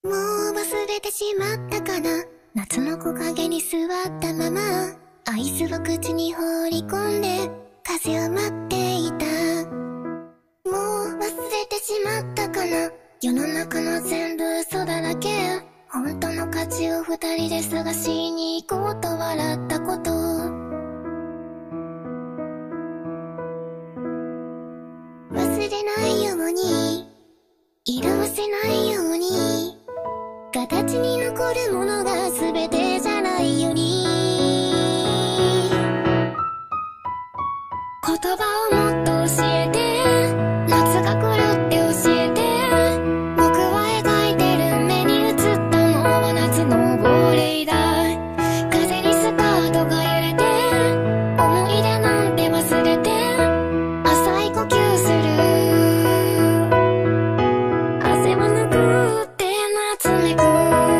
もう忘れてしまったかな。夏の木陰に座ったままアイスを口に放り込んで風を待っていた。もう忘れてしまったかな。世の中の全部嘘だらけ。本当の価値を二人で探しに行こうと笑ったこと。忘れないように色褪せないように形に残るものが全てじゃないように。言葉をもっと教えて、夏が来るって教えて。僕は描いてる目に映ったのは夏の亡霊だ。風にスカートが揺れて、思い出なんて忘れて浅い呼吸する。汗を拭って夏めく。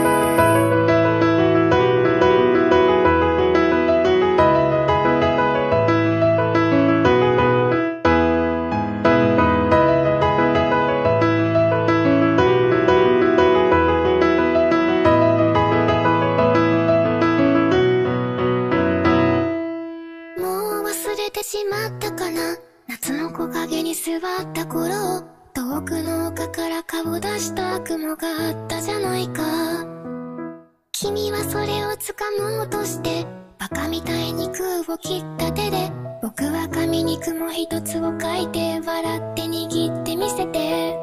忘れてしまったかな。夏の木陰に座った頃、遠くの丘から顔出した雲があったじゃないか。君はそれを掴もうとしてバカみたいに空を切った手で、僕は紙に雲一つを描いて笑って握ってみせて。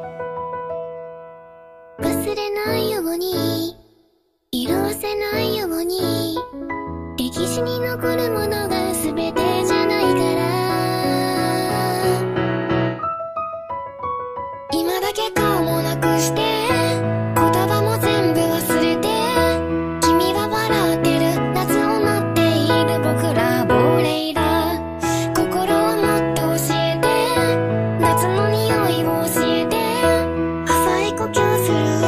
忘れないように色褪せないように歴史に残るものが全てじゃないから。今だけ顔もなくして言葉も全部忘れて、君は笑ってる夏を待っている僕ら亡霊だ。心をもっと教えて、夏の匂いを教えて浅い呼吸する。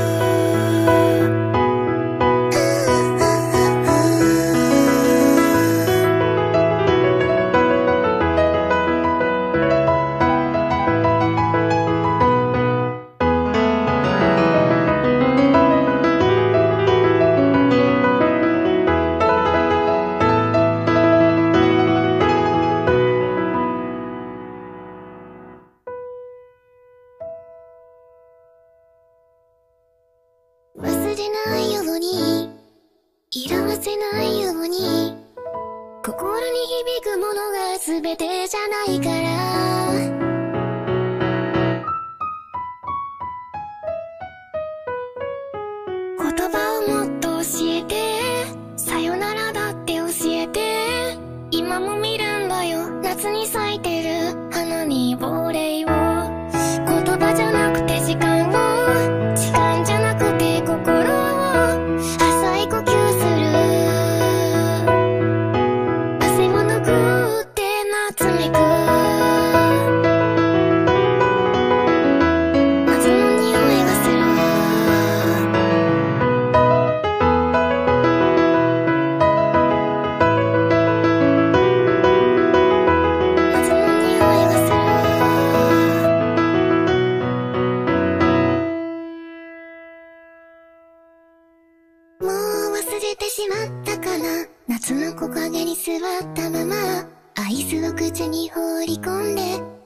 忘れないように色褪せないように心に響くものが全てじゃないから。言葉をもっと教えて、さよならだって教えて。今も見るんだよ夏に咲いてる花に亡霊を。言葉じゃなくて時間を、時間じゃなくて心を浅い呼吸する。汗を拭って夏めく。夏の匂いがする。夏の匂いがする。もう忘れてしまったかな。夏の木陰に座ったままアイスを口に放り込んで